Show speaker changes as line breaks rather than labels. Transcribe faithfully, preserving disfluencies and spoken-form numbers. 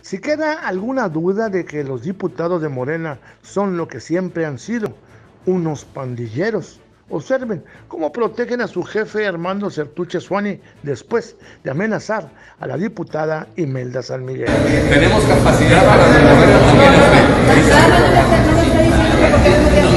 Si queda alguna duda de que los diputados de Morena son lo que siempre han sido, unos pandilleros, observen cómo protegen a su jefe Armando Certuche Suani después de amenazar a la diputada Imelda San Miguel.
Tenemos capacidad para remover también este.